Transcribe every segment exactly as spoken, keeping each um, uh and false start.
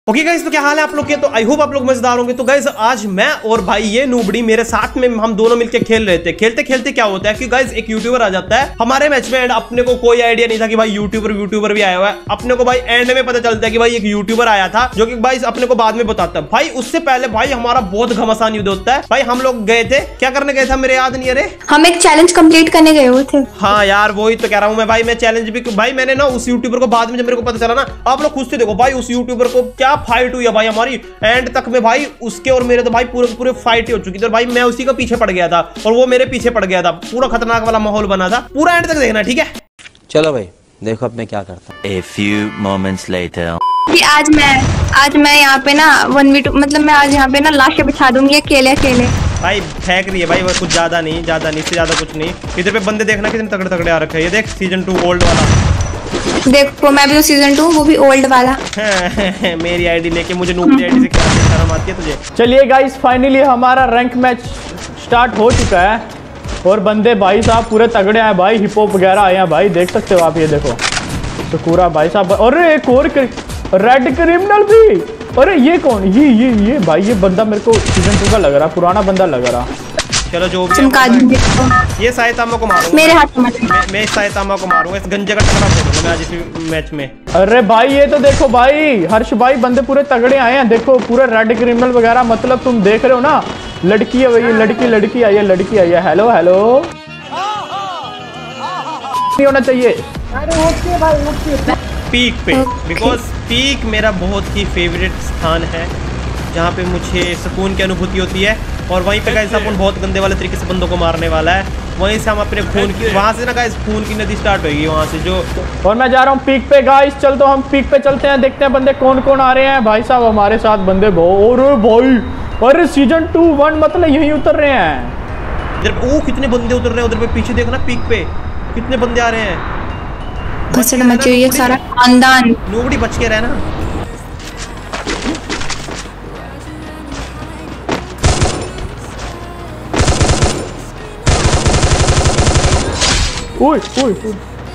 Okay guys, तो क्या हाल है आप लोग के। तो आई होप आप लोग मजेदार होंगे। तो गाइस आज मैं और भाई ये नूबड़ी मेरे साथ में हम दोनों मिलके खेल रहे थे। खेलते खेलते क्या होता है कि गाइस एक यूट्यूबर आ जाता है हमारे मैच में एंड अपने को कोई आइडिया नहीं था कि भाई यूट्यूबर यूट्यूबर भी आया हुआ है। अपने को भाई एंड में पता चलता है कि भाई एक यूट्यूबर आया था जो कि भाई अपने को बाद में बताता है। भाई उससे पहले भाई हमारा बहुत घमासान युद्ध होता है। भाई हम लोग गए थे, क्या करने गए थे मेरे याद नहीं। अरे हम एक चैलेंज कंप्लीट करने गए हुए थे। हाँ यार वही तो कह रहा हूँ मैं भाई। मैं चैलेंज भी भाई मैंने ना उस यूट्यूबर को बाद में जब मेरे को पता चला ना, आप लोग खुद से देखो भाई उस यूट्यूबर को क्या फाइट हुई है भाई हमारी एंड तक में। भाई उसके और मेरे तो भाई पूरे पूरे फाइट ही हो चुकी थी। और भाई मैं उसी का पीछे पड़ गया था और वो मेरे पीछे पड़ गया था। पूरा खतरनाक वाला माहौल बना था। पूरा एंड तक देखना, ठीक है। चलो भाई देखो अब मैं क्या करता हूँ। A few moments later. आज मैं आज मैं यहाँ पे ना वन वी टू मतलब मैं आज यहाँ पे ना लाशें बिछा दूंगी अकेले अकेले। भाई फेंक रही है भाई, वो कुछ ज्यादा नहीं ज्यादा नहीं इससे ज्यादा कुछ नहीं। इधर पे बंदे देखना कितने तगड़े तगड़े आ रखे हैं। ये देख सीजन टू ओल्ड वाला। देखो मैं भी तो सीजन टू, वो भी ओल्ड वाला। मेरी आईडी लेके मुझे नूबड़ी आईडी से क्या शर्म आती है तुझे। चलिए गाइस फाइनली हमारा रैंक मैच स्टार्ट हो चुका है और बंदे भाई साहब पूरे तगड़े हैं भाई। हिप हॉप वगैरह आए हैं भाई, देख सकते हो आप। ये देखो तो पूरा भाई साहब। अरे एक और रेड क्रिमिनल भी। अरे ये कौन, ये ये ये भाई ये बंदा मेरे को सीजन टू का लग रहा, पुराना बंदा लग रहा। चलो जो भी ये सायतामा को मारूंगा मेरे हाथ में। मैं, मैं इस सायतामा को मारूंगा। इस गंजे का टुकड़ा फोड़ूंगा मैं आज इस मैच में। अरे भाई ये तो देखो भाई हर्ष भाई बंदे पूरे तगड़े आए हैं। देखो पूरे रेड क्रिमिनल वगैरह, मतलब तुम देख रहे हो ना। लड़की है भाई, लड़की लड़की आई है, लड़की आई है। हेलो हेलो नहीं होना चाहिए। अरे ओके भाई ओके। पीक पे बिकॉज पीक मेरा बहुत ही फेवरेट स्थान है जहाँ पे मुझे सुकून की अनुभूति होती है। और वहीं पे गाइस अपन बहुत गंदे वाले तरीके से बंदों को मारने वाला है। वहीं से हम अपने खून की वहाँ से ना गाइस खून की नदी स्टार्ट होगी वहाँ से जो। और मैं जा रहा हूँ पीक पे गाइस। चल तो हम पीक पे चलते हैं, देखते हैं बंदे कौन कौन आ रहे हैं भाई साहब हमारे साथ बंदे। बहुत अरे भाई अरे सीजन टू वन मतलब यहीं उतर रहे हैं। इधर ओ कितने बंदे उतर रहे हैं। उधर पे पीछे देखना पीक पे कितने बंदे आ रहे हैं। भसड़ मची हुई है सारा खानदान। नूबड़ी बच के रहना। ओए ओए ओए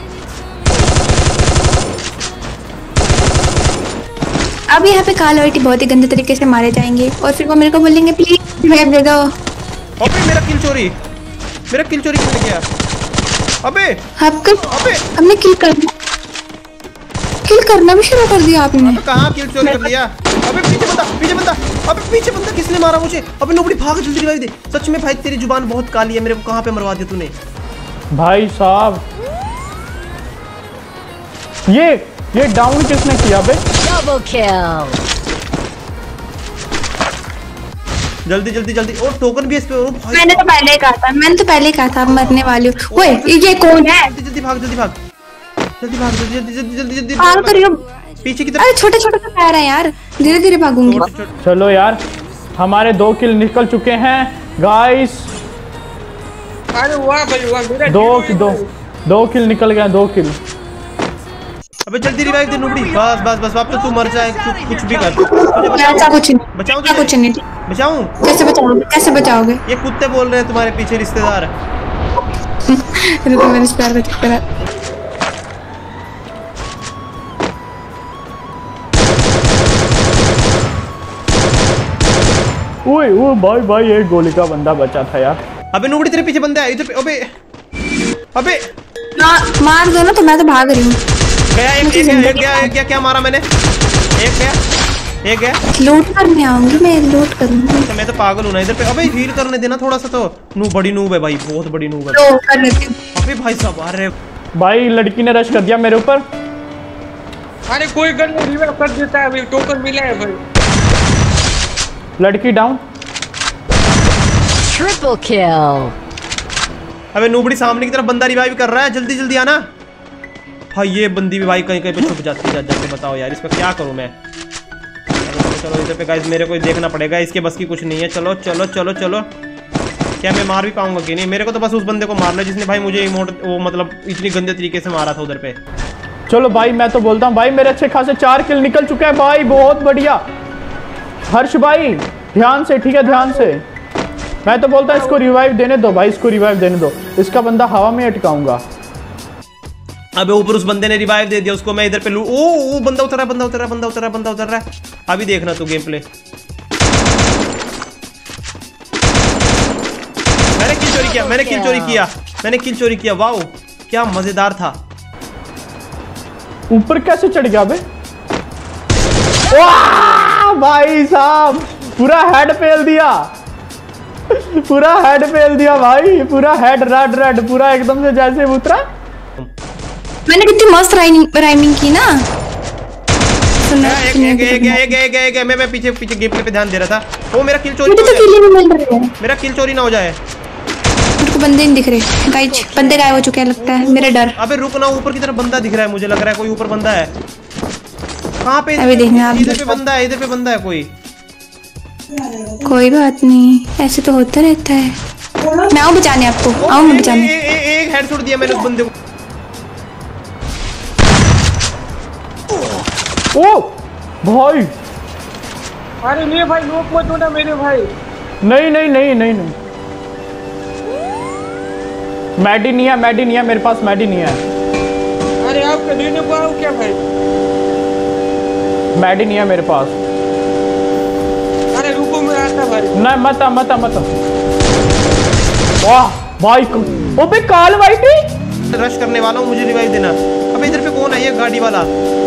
अब यहाँ पे काला बेटी बहुत ही गंदे तरीके से मारे जाएंगे और फिर वो मेरे को बोलेंगे प्लीज रिवाइव दे दो। अबे मेरा किल चोरी, मेरा किल चोरी किसने किया। अबे आपका अबे हमने किल कर किल करना भी शुरू कर दिया आपने। अबे कहाँ किल चोरी कर लिया। अबे पीछे बंदा, पीछे बंदा। अबे पीछे बंदा किसने मारा मुझे। अबे नूबड़ी भाग जल्दी रिवाइव दे। सच में भाई तेरी जुबान बहुत काली है। मेरे को कहाँ पे मरवा दिया तूने भाई साहब। ये ये डाउन किसने किया बे। Double kill. जल्दी जल्दी जल्दी। और टोकन भी इस पे। भाई मैंने तो पहले ही कहा था, मैंने तो पहले ही कहा था मरने वाली हूँ। ओए ये कौन है। जल्दी जल्दी भाग, जल्दी भाग, जल्दी भाग, जल्दी जल्दी जल्दी जल्दी जल्दी भाग कर रही हो पीछे की तरफ। अरे छोटे छोटे से पैर है यार, धीरे धीरे भागूंगी। चलो यार हमारे दो किल निकल चुके हैं गाइस। अरे वाह भाई वाह। मेरा दो दो दो किल निकल गए, दो किल। अबे जल्दी रिवाइव दे नूबड़ी। बस बस बस अब तो तू मर जाए। कुछ कुछ भी कर। ऐसा कुछ नहीं, बचाऊं ऐसा कुछ नहीं। बचाऊं कैसे बचाओगे, कैसे बचाओगे। ये कुत्ते बोल रहे हैं तुम्हारे पीछे रिश्तेदार। रुको मेरे इस प्यार का चक्कर है। ओए ओए भाई भाई एक गोली का बंदा बचा था यार। अबे नूबड़ी तेरे पीछे बंदे आए इधर पे। अबे अबे मार मार दो ना, तो मैं तो भाग रही हूँ। गया एक, एक, एक, एक गया एक गया। क्या मारा मैंने। एक गया एक गया। लूट करने आऊंगी मैं, लूट करूंगी। तो मैं तो पागल हूं ना इधर पे। अबे हील करने देना थोड़ा सा तो। नू बड़ी नूब है भाई, बहुत बड़ी नूब है। तो कर लेती हूँ। अबे भाई साहब अरे भाई लड़की ने रश कर दिया मेरे ऊपर। अरे कोई गन रिवाइव कर देता है। अभी टोकन मिला है भाई। लड़की डाउन। ट्रिपल किल। अबे नूबड़ी सामने की तरफ बंदा रिवाइव कर रहा है। जल्दी जल्दी आना भाई। ये बंदी भी भाई कहीं कहीं पे छुप जाती है। जाके बताओ यार इस पर क्या करूं मैं। चलो चलो इधर पे गाइस मेरे को देखना पड़ेगा। इसके बस की कुछ नहीं है। चलो चलो चलो चलो। क्या मैं मार भी पाऊंगा कि नहीं। मेरे को तो बस उस बंदे को मारना जिसने भाई मुझे इमोट वो मतलब इतनी गंदे तरीके से मारा था उधर पे। चलो भाई मैं तो बोलता हूँ भाई मेरे अच्छे खासे चार किल निकल चुके हैं भाई, बहुत बढ़िया। हर्ष भाई ध्यान से, ठीक है ध्यान से। मैं तो बोलता हूँ इसको रिवाइव देने दो भाई, इसको रिवाइव देने दो। इसका बंदा हवा में अटकाऊंगा। अबे ऊपर उस बंदे ने रिवाइव दे दिया उसको। मैं इधर पे लू। ओ, ओ बंदा उतर रहा है, बंदा उतर रहा है, बंदा उतर रहा है, बंदा उतर रहा है। अभी देखना तू गेम प्ले। मैंने किल चोरी किया, मैंने किल चोरी किया, मैंने किल चोरी किया। वाओ क्या मजेदार था। ऊपर कैसे चढ़ गया बे? वाह भाई साहब पूरा हेड फेल दिया, पूरा हेड फेल दिया भाई, पूरा हेड रेड रेड पूरा एकदम से जैसे उतरा। मैंने कितनी मस्त राइमिंग राइमिंग की ना। सुनना एक एक एक एक एक एक मैं मैं पीछे पीछे गेम प्ले पे ध्यान दे रहा था। वो मेरा किल चोरी मुझे तो किल भी मिल रही है, मेरा किल चोरी ना हो जाए। मेरे को बंदे नहीं दिख रहे गाइस, बंदे गायब हो चुके हैं लगता है, मेरा डर। अबे रुक ना, ऊपर की तरफ बंदा दिख रहा है, मुझे लग रहा है कोई ऊपर बंदा है। कहाँ पे? अभी देखना आप। इधर पे बंदा है, इधर पे बंदा है कोई। कोई बात नहीं, ऐसे तो होता रहता है। मैं आऊँ बचाने आपको, आऊँ मैं बचाने। ए, ए, ए, एक हेडशॉट दिया मैंने उस बंदे को। ओ भाई अरे नहीं भाई लोग मत होना मेरे भाई। नहीं नहीं नहीं नहीं नहीं मैडी नहीं है, मैडी नहीं है मेरे पास, मैडी नहीं है। अरे आप देने को आओ क्या भाई? मैडी नहीं है मेरे पास। अरे रुको मैं आता भाई। नहीं मत आ, मत आ, मत आ। वाह भाई ओबे काल वाइटी रश करने वाला हूँ, मुझे रिवाइव देना। अबे इधर पे कौन है? ये गाड़ी वाला,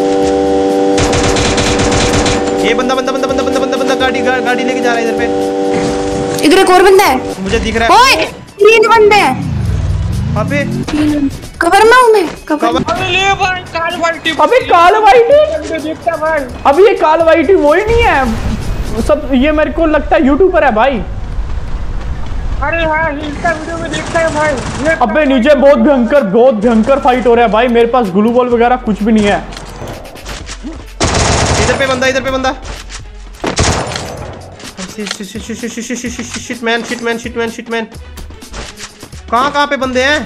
ये बंदा बंदा बंदा बंदा बंदा बंदा बंदा गाड़ी गा, गाड़ी लेके जा रहा है इधर पे। इधर एक और बंदा है, मुझे दिख रहा है। ओए तीन बंदे हैं। अबे कवर में हूँ मैं, कवर। अरे ले भाई काल वाइटी। अबे काल वाइटी, देखता भाई। अभी ये काल वाइटी वो ही नहीं है सब, ये मेरे को लगता है यूट्यूबर है भाई। अरे हाँ इंस्टा वीडियो में देखता है भाई। अबे नीचे बहुत भयंकर बहुत भयंकर फाइट हो रहा है भाई, मेरे पास ग्लू बॉल वगैरह कुछ भी नहीं है। इधर पे बंदा, इधर पे बंदा। Shit man shit man shit man shit man. कहाँ कहाँ पे बंदे हैं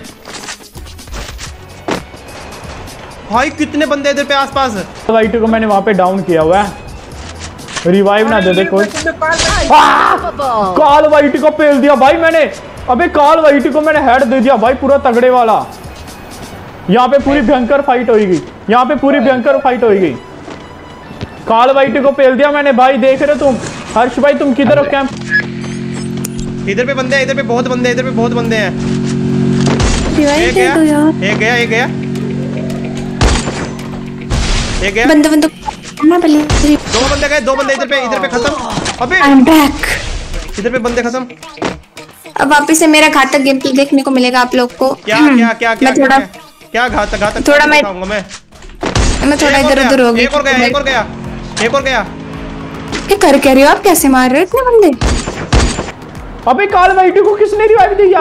भाई? कितने बंदे इधर पे आसपास? वाइटी को मैंने वहां पे डाउन किया हुआ है, रिवाइव ना दे दे कोई। काल वाइटी को पेल दिया भाई मैंने। अबे काल वाइटी को मैंने हेड दे दिया भाई पूरा तगड़े वाला। यहाँ पे पूरी भयंकर फाइट होगी, यहाँ पे पूरी भयंकर फाइट होगी। काल वाइटी को पेल दिया मैंने भाई, देख रहे तुम? हर्ष भाई तुम किधर हो? कैंप इधर पे बंदे हैं, इधर पे बहुत बंदे हैं, इधर पे बहुत बंदे हैं। एक गया, एक गया, एक गया, एक गया। बंदा बंदा ना पहले। दो बंदे गए, दो बंदे इधर पे, इधर पे खत्म। अबे आई एम बैक। इधर पे बंदे खत्म। अब वापस से मेरा घातक गेम प्ले देखने को मिलेगा आप लोग को। क्या क्या क्या क्या मैं थोड़ा क्या घातक घातक थोड़ा मैं मैं मैं थोड़ा इधर उधर हो गई। एक और गया, एक और गया, एक और गया। ये कर क्या रहे हो आप? कैसे मार रहे हो इतने बंदे? अबे काल वाइटी को किसने रिवाइव दिया?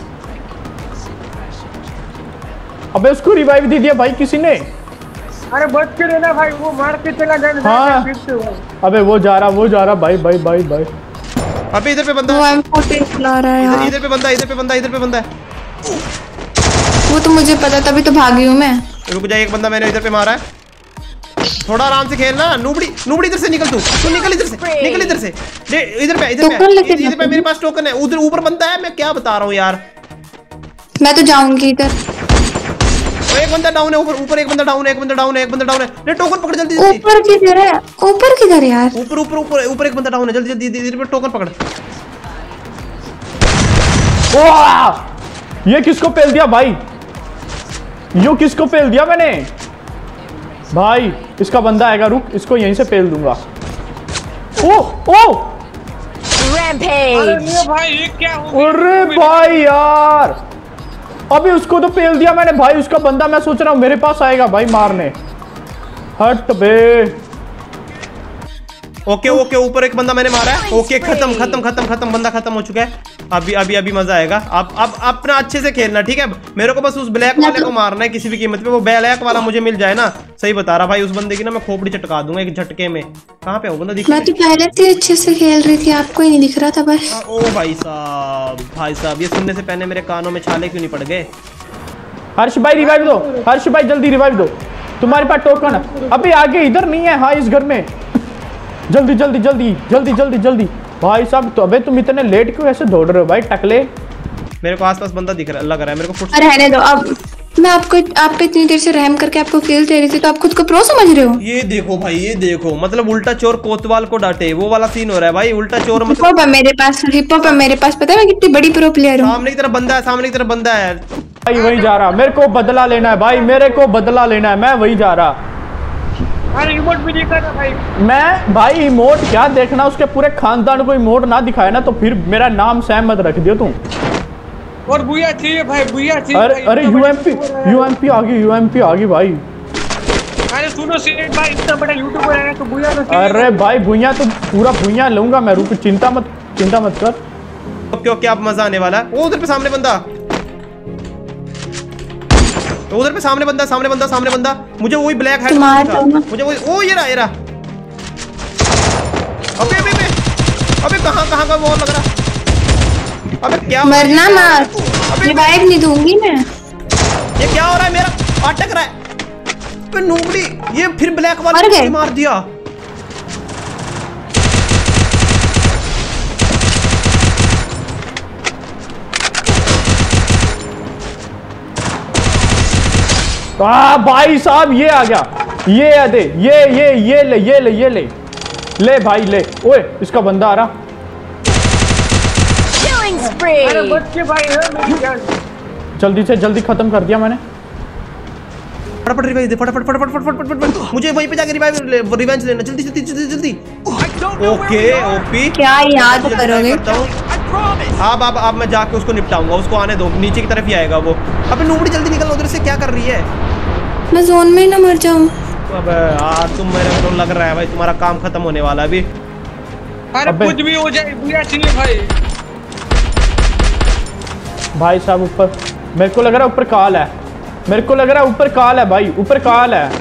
अबे उसको रिवाइव दे दिया भाई किसी ने। अरे बच के रहना भाई, वो मार के चला जाए। हाँ अबे वो जा रहा वो जा रहा भाई भाई भाई भाई। अबे इधर पे बंदा, वो एम फोर्टीन चला रहा है यार। इधर पे बंदा, इधर पे बंदा, इधर पे बंदा है। वो तो मुझे पता, तभी तो भागी हूँ मैं। रुक जा, एक बंदा मैंने इधर पे मारा है। थोड़ा आराम से खेलना। नूबड़ी नूबड़ी इधर से निकल, तू तू निकल इधर से, निकल इधर से। ले इधर पे, इधर पे, इधर पे मेरे पास टोकन है। उधर ऊपर बंदा है, मैं क्या बता रहा हूँ यार। मैं तो जाऊंगी इधर। एक बंदा डाउन है ऊपर, ऊपर एक बंदा डाउन है, एक बंदा डाउन है, एक बंदा डाउन है। ले टोकन पकड़ जल्दी जल्दी। ऊपर किधर है? ऊपर किधर यार? ऊपर ऊपर ऊपर ऊपर एक बंदा डाउन है, जल्दी जल्दी इधर पे टोकन पकड़। ये किसको पेल दिया भाई? यो किसको पेल दिया मैंने भाई? इसका बंदा आएगा, रुक इसको यहीं से पेल दूंगा। ओ ओ Rampage. भाई ये क्या हो? अरे भाई यार अभी उसको तो पेल दिया मैंने भाई, उसका बंदा मैं सोच रहा हूँ मेरे पास आएगा भाई मारने। हट बे। ओके ओके ऊपर एक बंदा मैंने मारा है। ओके खत्म खत्म खत्म खत्म, बंदा खत्म हो चुका है। अभी अभी अभी मजा आएगा। आप अब अपना अच्छे से खेलना, ठीक है? मेरे को बस उस ब्लैक वाले को मारना है किसी भी कीमत पे। वो ब्लैक वाला मुझे मिल जाए ना, सही बता रहा भाई। उस बंदे की ना मैं खोपड़ी चटका दूंगा एक झटके में। कहाँ पे हो बंदा? दिख मैं तो पहले से अच्छे से खेल रही थी, आपको ही नहीं दिख रहा था बस। ओ भाई साहब, भाई साहब ये सुनने से पहले मेरे कानों में छाले क्यों नहीं पड़ गए? हर्ष भाई रिवाइव दो, हर्ष भाई जल्दी रिवाइव दो, तुम्हारे पास टोकन है। अभी आगे इधर नहीं है। हाँ इस घर में, जल्दी जल्दी जल्दी जल्दी जल्दी जल्दी भाई साहब। तो अबे तुम इतने लेट क्यों ऐसे दौड़ रहे हो भाई टकले? मेरे को आसपास बंदा दिख रहा, लग रहा है मेरे को। अरे रहने दो अब, मैं आपको आप पे इतनी देर से रहम करके आपको किल दे रही थी, तो आप खुद को प्रो समझ रहे हो? ये देखो भाई, ये देखो, मतलब उल्टा चोर कोतवाल को डांटे, वो वाला सीन हो रहा है भाई। उल्टा चोर मतलब हिप हॉप है मेरे पास, हिप हॉप है मेरे पास, पता है मैं कितनी बड़ी प्रो प्लेयर हूँ। सामने की तरफ बंदा है, सामने की तरफ बंदा है भाई, वही जा रहा। मेरे को बदला लेना है भाई, मेरे को बदला लेना है, मैं वही जा रहा। अरे इमोट भी नहीं कर रहा भाई। मैं भाई इमोट क्या देखना, उसके पूरे खानदान को इमोट ना दिखाया ना तो फिर मेरा नाम सैम मत रख दियो तुम। और बुया चाहिए भाई, बुया चाहिए। अरे अरे यूएमपी यूएमपी आ गई, यूएमपी आ गई भाई। अरे सुनो सेठ भाई, इतना बड़ा यूट्यूबर है तो बुया तो चाहिए। अरे भाई भुइयां तो पूरा भुइयां लूंगा मैं, रुक, चिंता मत चिंता मत कर। ओके ओके, अब मजा आने वाला है। वो उधर पे सामने बंदा, उधर पे सामने बंदा, सामने बंदा, सामने बंदा। मुझे वही ब्लैक हेड मुझे वही, ओ ये रहा, ये रहा। अबे अबे अबे अबे कहां कहां का वो लग रहा। अबे क्या मरना मत, रिवाइव नहीं दूंगी मैं। ये क्या हो रहा है, मेरा अटक रहा है। अबे नूबड़ी, ये फिर ब्लैक वाले को मार दिया। आ, भाई साहब ये आ गया, ये आ दे, ये ये ये ले ये ले ये ले ले भाई ले। ओए इसका बंदा आ रहा। अरे बच्चे भाई है मेरी जान। जल्दी से जल्दी खत्म कर दिया मैंने। फटाफट रिवाइव दे, फटाफट फटाफट फटाफट फटाफट। मुझे वहीं पे जाके रिवाइव रिवेंज लेना, जल्दी जल्दी जल्दी जल्दी। ओके ओपी, क्या याद करोगे? अब अब अब मैं जाके उसको निपटाऊंगा, उसको आने दो, नीचे की तरफ ही आएगा वो। अबे नूबड़ी जल्दी निकल, उधर से क्या कर रही है? मैं जोन में ना मर जाऊं। अबे यार तुम, मेरे को लग रहा है भाई तुम्हारा काम खत्म होने वाला अभी। अरे कुछ भी हो जाए, बुया चाहिए भाई। भाई साहब ऊपर, मेरे को लग रहा है ऊपर काल है, मेरे को लग रहा है ऊपर काल है भाई, ऊपर काल है।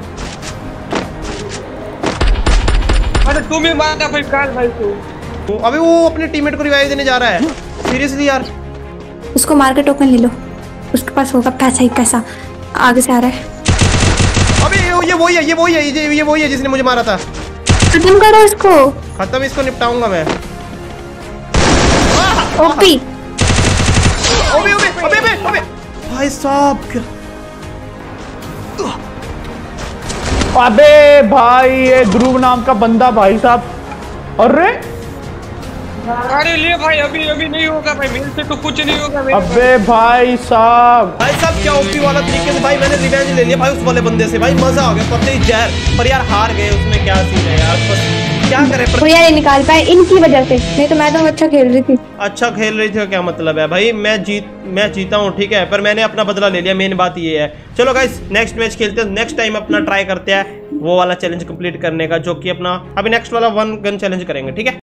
अरे तुम ही मारना भाई काल भाई को। तो अबे वो अपने टीममेट को रिवाइव देने जा रहा है, सीरियसली यार। उसको मार के टोकन ले लो, उसके पास होगा पैसा ही पैसा। आगे से आ रहा है। अबे ये वही है, ये वही है, ये ये वही है जिसने मुझे मारा था। खत्म करो इसको। खत्म, इसको निपटाऊंगा मैं। ओपी। अबे अबे अबे अबे अबे भाई साहब, अबे भाई ये ध्रुव नाम का बंदा भाई साहब। अरे अरे ले भाई, अभी अभी नहीं होगा भाई, मेरे से तो कुछ नहीं होगा। अबे भाई साहब, भाई साहब क्या ओपी वाला तरीके से भाई मैंने रिवेंज ले लिया भाई उस वाले बंदे से। भाई मजा आ गया, पत्ते ही जहर। पर यार हार गए, उसमें क्या सीन है यार, बस क्या करें। पर... भैया नहीं निकाल पाए इनकी वजह से, नहीं तो मैं तो अच्छा खेल रही थी। अच्छा खेल रही थी, क्या मतलब है भाई? मैं जीत मैं जीता हूँ ठीक है, पर मैंने अपना बदला ले लिया, मेन बात ये है। चलो गाइस नेक्स्ट मैच खेलते हैं, नेक्स्ट टाइम अपना ट्राई करते हैं वो वाला चैलेंज कंप्लीट करने का, जो कि अपना अभी नेक्स्ट वाला वन गन चैलेंज करेंगे, ठीक है।